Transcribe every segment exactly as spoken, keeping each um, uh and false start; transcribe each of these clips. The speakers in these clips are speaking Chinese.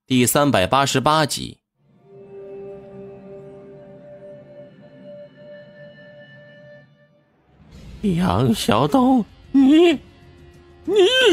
第三百八十八集。 杨小东，你你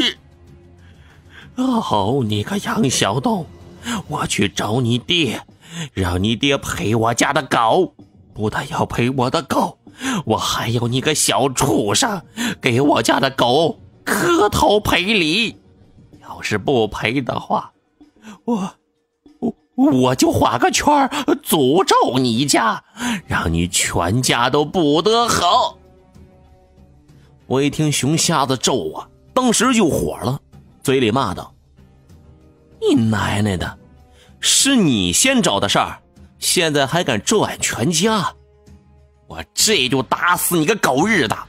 哦，你个杨小东，我去找你爹，让你爹赔我家的狗，不但要赔我的狗，我还要你个小畜生给我家的狗磕头赔礼。要是不赔的话，我我我就画个圈诅咒你家，让你全家都不得好。 我一听熊瞎子咒啊，当时就火了，嘴里骂道：你奶奶的，是你先找的事儿，现在还敢咒俺全家，我这就打死你个狗日的！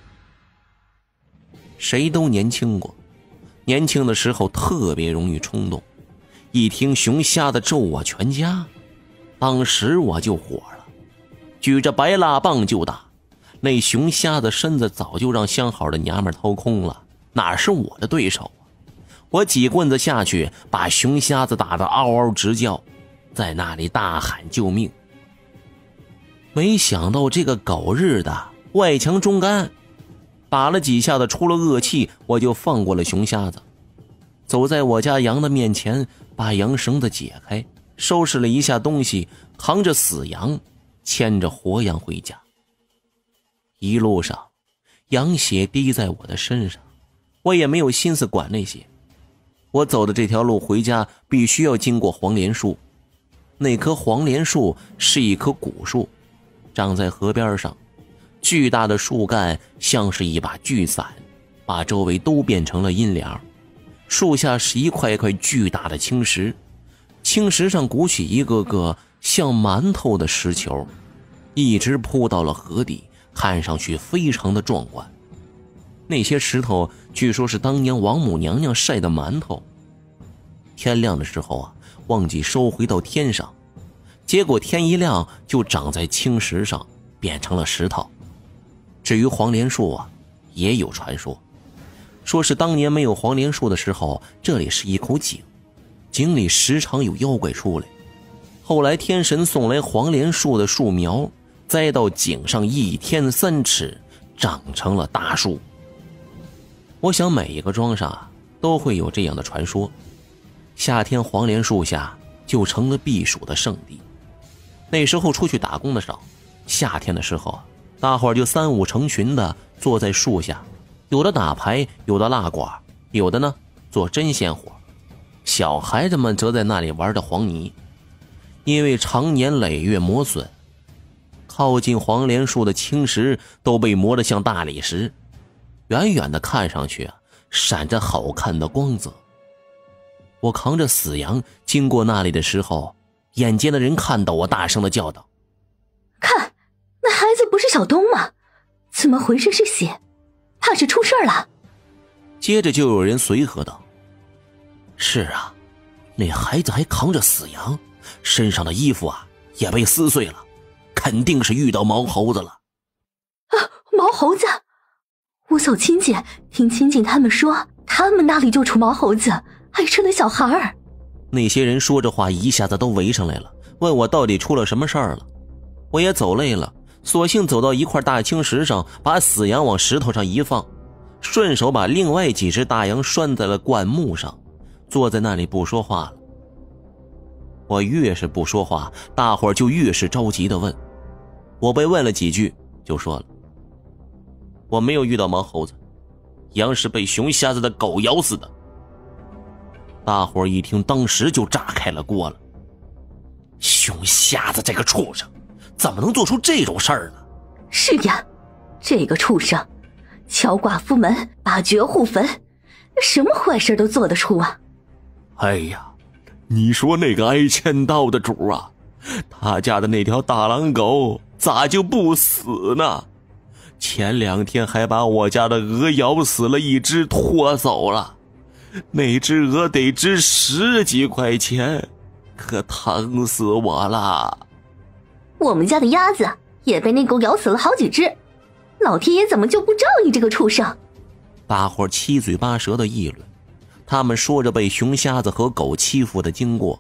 谁都年轻过，年轻的时候特别容易冲动，一听熊瞎子咒我全家，当时我就火了，举着白蜡棒就打。那熊瞎子身子早就让相好的娘们掏空了，哪是我的对手啊！我几棍子下去，把熊瞎子打得嗷嗷直叫，在那里大喊救命。没想到这个狗日的外强中干，打了几下子出了恶气，我就放过了熊瞎子，走在我家羊的面前，把羊绳子解开，收拾了一下东西，扛着死羊，牵着活羊回家。一路上羊血滴在我的身上，我也没有心思管那些。我走的这条路回家必须要经过黄连树，那棵黄连树是一棵古树，长在河边上，巨大的树干像是一把巨伞，把周围都变成了阴凉。树下是一块块巨大的青石，青石上鼓起一个个像馒头的石球，一直铺到了河底，看上去非常的壮观。那些石头据说是当年王母娘娘晒的馒头，天亮的时候啊，忘记收回到天上，结果天一亮就长在青石上，变成了石头。至于黄连树啊，也有传说，说是当年没有黄连树的时候，这里是一口井，井里时常有妖怪出来。后来天神送来黄连树的树苗，栽到井上一天三尺，长成了大树。我想每一个庄上啊，都会有这样的传说，夏天黄连树下就成了避暑的圣地。那时候出去打工的少，夏天的时候啊，大伙儿就三五成群的坐在树下，有的打牌，有的拉呱，有的呢做针线活，小孩子们则在那里玩的黄泥，因为常年累月磨损，靠近黄连树的青石都被磨得像大理石，远远的看上去啊，闪着好看的光泽。我扛着死羊经过那里的时候，眼尖的人看到我，大声的叫道： 看，那孩子不是小东吗？怎么浑身是血？怕是出事了。 接着就有人随和道：是啊，那孩子还扛着死羊，身上的衣服啊也被撕碎了，肯定是遇到毛猴子了。 啊，毛猴子！我嫂亲戚听亲戚他们说，他们那里就出毛猴子，还生了小孩儿。 那些人说着话，一下子都围上来了，问我到底出了什么事儿了。我也走累了，索性走到一块大青石上，把死羊往石头上一放，顺手把另外几只大羊拴在了灌木上，坐在那里不说话了。我越是不说话，大伙儿就越是着急地问。我被问了几句，就说了：我没有遇到毛猴子，羊是被熊瞎子的狗咬死的。大伙儿一听，当时就炸开了锅了。熊瞎子这个畜生，怎么能做出这种事儿呢？ 是呀，这个畜生，敲寡妇门，把绝户坟，什么坏事都做得出啊！ 哎呀，你说那个挨千刀的主啊，他家的那条大狼狗咋就不死呢？前两天还把我家的鹅咬死了一只，拖走了，那只鹅得值十几块钱，可疼死我了。 我们家的鸭子也被那狗咬死了好几只，老天爷怎么就不照应这个畜生？ 大伙七嘴八舌的议论，他们说着被熊瞎子和狗欺负的经过，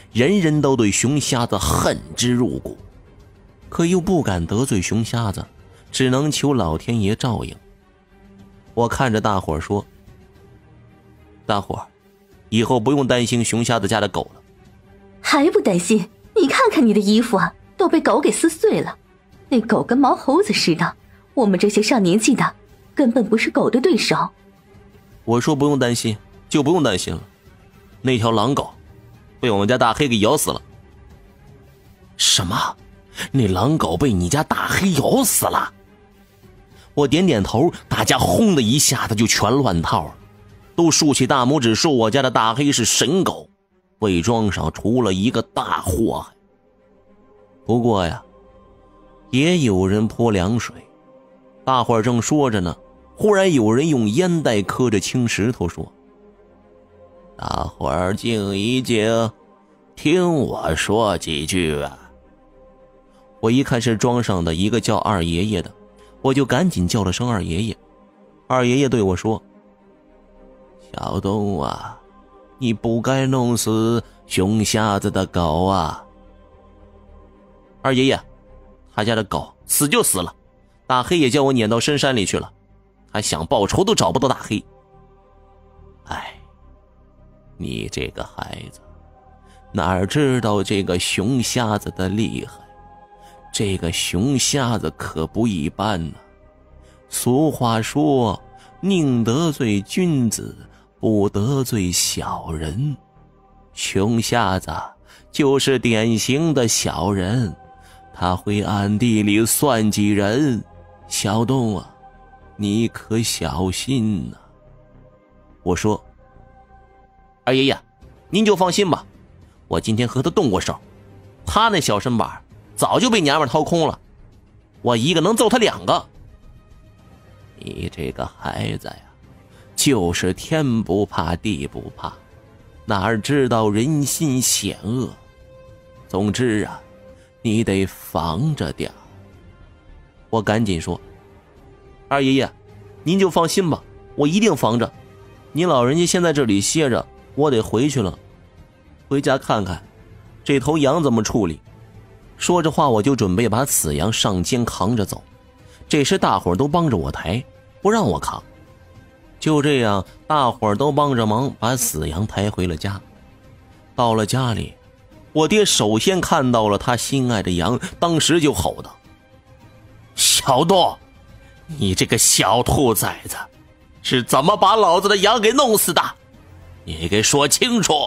人人都对熊瞎子恨之入骨，可又不敢得罪熊瞎子，只能求老天爷照应。我看着大伙儿说，大伙儿以后不用担心熊瞎子家的狗了。 还不担心？你看看你的衣服啊，都被狗给撕碎了，那狗跟毛猴子似的，我们这些上年纪的根本不是狗的对手。 我说不用担心就不用担心了，那条狼狗被我们家大黑给咬死了。 什么？那狼狗被你家大黑咬死了？ 我点点头，大家轰的一下子就全乱套了，都竖起大拇指说我家的大黑是神狗，伪装上出了一个大祸害。不过呀，也有人泼凉水。大伙儿正说着呢，忽然有人用烟袋磕着青石头说，大伙儿静一静，听我说几句啊。我一看是庄上的一个叫二爷爷的，我就赶紧叫了声二爷爷。二爷爷对我说，小东啊，你不该弄死熊瞎子的狗啊。二爷爷，他家的狗死就死了，大黑也叫我撵到深山里去了，还想报仇都找不到大黑。哎，你这个孩子哪知道这个熊瞎子的厉害，这个熊瞎子可不一般呢。俗话说，宁得罪君子，不得罪小人。熊瞎子就是典型的小人，他会暗地里算计人。小东啊，你可小心呐。我说，二爷爷，您就放心吧，我今天和他动过手，他那小身板早就被娘们掏空了，我一个能揍他两个。你这个孩子呀，就是天不怕地不怕，哪知道人心险恶。总之啊，你得防着点。我赶紧说，二爷爷，您就放心吧，我一定防着。您老人家先在这里歇着，我得回去了，回家看看这头羊怎么处理。说着话，我就准备把死羊上肩扛着走。这时大伙儿都帮着我抬，不让我扛。就这样，大伙儿都帮着忙把死羊抬回了家。到了家里，我爹首先看到了他心爱的羊，当时就吼道， 小东，你这个小兔崽子，是怎么把老子的羊给弄死的？你给说清楚。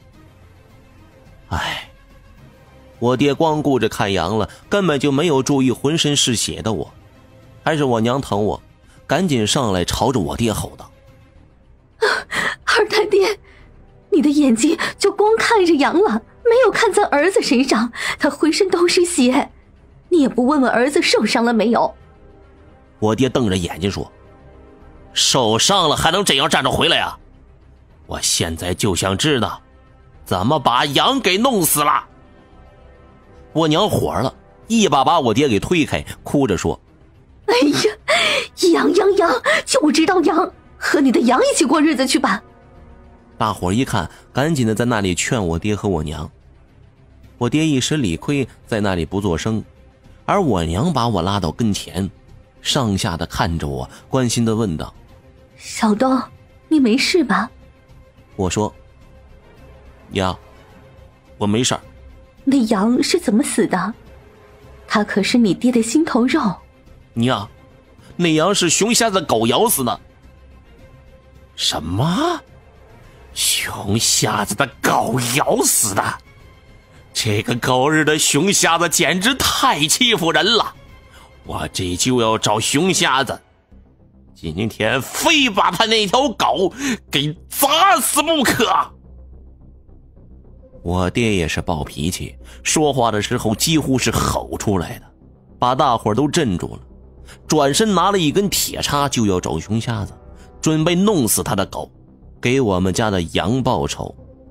哎，我爹光顾着看羊了，根本就没有注意浑身是血的我。还是我娘疼我，赶紧上来朝着我爹吼道， 二太爹，你的眼睛就光看着羊了，没有看咱儿子身上，他浑身都是血，你也不问问儿子受伤了没有。 我爹瞪着眼睛说， 受伤了还能这样站着回来啊？我现在就想知道怎么把羊给弄死了。 我娘火了，一把把我爹给推开，哭着说， 哎呀，羊羊羊，就知道羊，和你的羊一起过日子去吧。 大伙一看，赶紧的在那里劝我爹和我娘。我爹一时理亏，在那里不作声，而我娘把我拉到跟前，上下的看着我，关心的问道， 小东，你没事吧？ 我说，娘，我没事儿。 那羊是怎么死的？它可是你爹的心头肉。 娘，那羊是熊瞎子狗咬死的。 什么？熊瞎子的狗咬死的？这个狗日的熊瞎子简直太欺负人了！我这就要找熊瞎子，今天非把他那条狗给砸死不可。 我爹也是暴脾气，说话的时候几乎是吼出来的，把大伙都镇住了。转身拿了一根铁叉就要找熊瞎子，准备弄死他的狗，给我们家的羊报仇。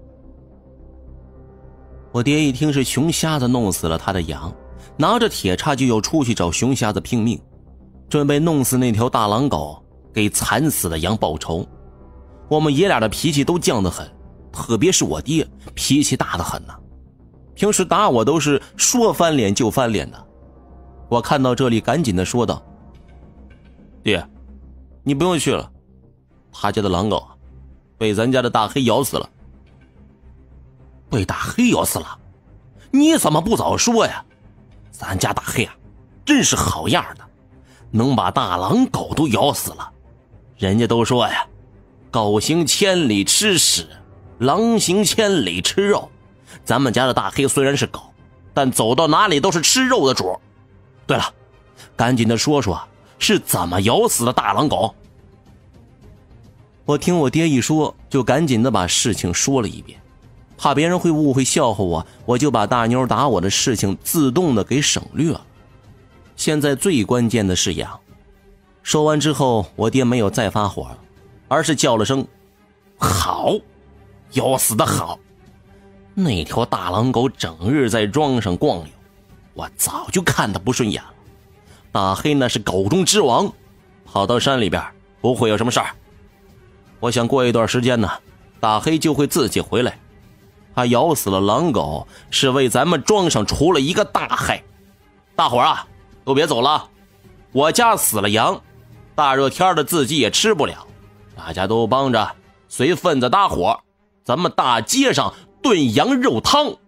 我爹一听是熊瞎子弄死了他的羊，拿着铁叉就要出去找熊瞎子拼命，准备弄死那条大狼狗，给惨死的羊报仇。我们爷俩的脾气都犟得很，特别是我爹脾气大得很呢， 平时打我都是说翻脸就翻脸的。我看到这里赶紧的说道：爹，你不用去了，他家的狼狗啊被咱家的大黑咬死了。 被大黑咬死了？你怎么不早说呀？咱家大黑啊真是好样的，能把大狼狗都咬死了。人家都说呀，狗行千里吃屎，狼行千里吃肉。咱们家的大黑虽然是狗，但走到哪里都是吃肉的主。对了，赶紧的说说是怎么咬死的大狼狗。 我听我爹一说，就赶紧的把事情说了一遍，怕别人会误会笑话我，我就把大妞打我的事情自动的给省略了。现在最关键的是养。说完之后，我爹没有再发火了，而是叫了声好，咬死的好。那条大狼狗整日在庄上逛溜，我早就看他不顺眼了。大黑那是狗中之王，跑到山里边不会有什么事儿。 我想过一段时间呢，大黑就会自己回来。他咬死了狼狗，是为咱们庄上除了一个大害。大伙儿啊，都别走了，我家死了羊，大热天的自己也吃不了，大家都帮着随份子搭伙，咱们大街上炖羊肉汤。